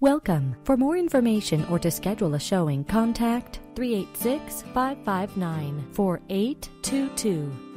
Welcome. For more information or to schedule a showing, contact 386-559-4822.